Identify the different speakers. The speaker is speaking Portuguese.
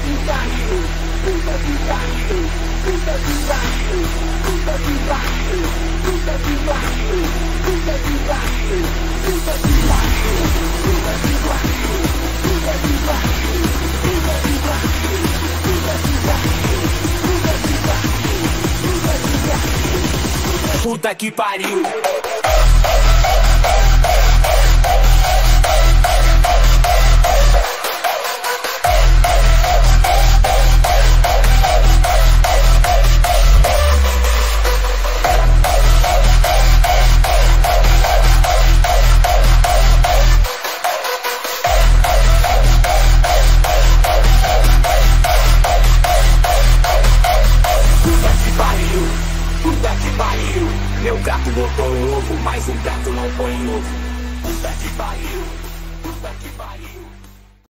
Speaker 1: Puta que pariu. Meu gato botou ovo, mas um gato não põe ovo. Puta que